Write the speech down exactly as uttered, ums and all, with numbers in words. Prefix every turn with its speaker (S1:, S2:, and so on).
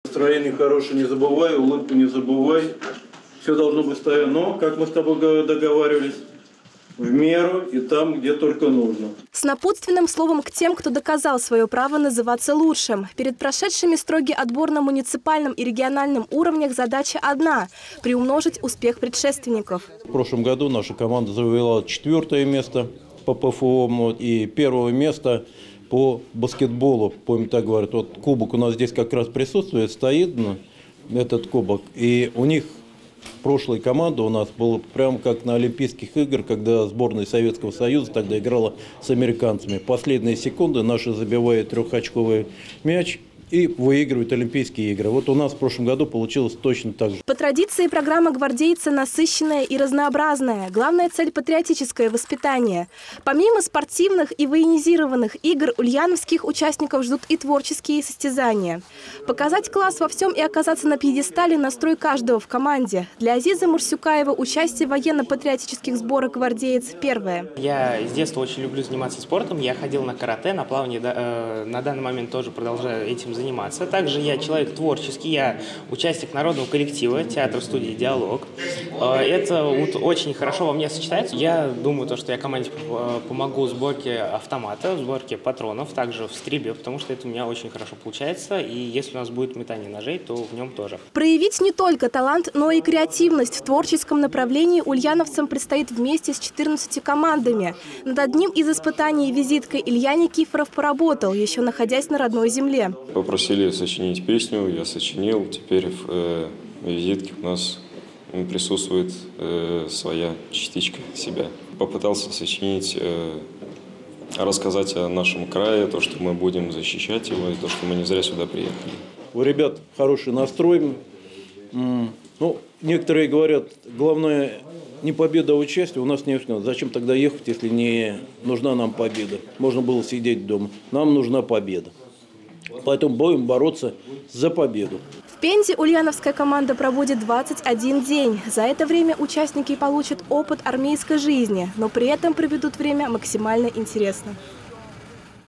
S1: Настроение хорошее не забывай, улыбку не забывай. Все должно быть стоять, но, как мы с тобой договаривались, в меру и там, где только нужно.
S2: С напутственным словом к тем, кто доказал свое право называться лучшим. Перед прошедшими строгий отбор на муниципальном и региональном уровнях задача одна – приумножить успех предшественников.
S1: В прошлом году наша команда завоевала четвертое место по ПФО и первое место по баскетболу. Помню, так говорят, вот кубок у нас здесь как раз присутствует, стоит, ну, этот кубок, и у них прошлая команда у нас была прямо как на Олимпийских играх, когда сборная Советского Союза тогда играла с американцами. Последние секунды наши забивают трехочковый мяч и выигрывают Олимпийские игры. Вот у нас в прошлом году получилось точно так же.
S2: По традиции программа гвардейца насыщенная и разнообразная. Главная цель – патриотическое воспитание. Помимо спортивных и военизированных игр, ульяновских участников ждут и творческие состязания. Показать класс во всем и оказаться на пьедестале – настрой каждого в команде. Для Азизы Мурсюкаева участие в военно-патриотических сборах «Гвардеец» первое.
S3: Я с детства очень люблю заниматься спортом. Я ходил на карате, на плавание. На данный момент тоже продолжаю этим заниматься. заниматься. Также я человек творческий, я участник народного коллектива театр-студии «Диалог». Это вот очень хорошо во мне сочетается. Я думаю, то, что я команде помогу в сборке автомата, в сборке патронов, также в стрельбе, потому что это у меня очень хорошо получается. И если у нас будет метание ножей, то в нем тоже.
S2: Проявить не только талант, но и креативность в творческом направлении ульяновцам предстоит вместе с четырнадцатью командами. Над одним из испытаний визиткой Илья Никифоров поработал, еще находясь на родной земле.
S4: Попросили сочинить песню, я сочинил. Теперь в э, визитке у нас присутствует э, своя частичка себя. Попытался сочинить, э, рассказать о нашем крае, то, что мы будем защищать его, и то, что мы не зря сюда приехали.
S1: У ребят хороший настрой. Ну, некоторые говорят, главное не победа, а участие. У нас не зачем тогда ехать, если не нужна нам победа? Можно было сидеть дома. Нам нужна победа. Поэтому будем бороться за победу.
S2: В Пензе ульяновская команда проводит двадцать один день. За это время участники получат опыт армейской жизни, но при этом проведут время максимально интересно.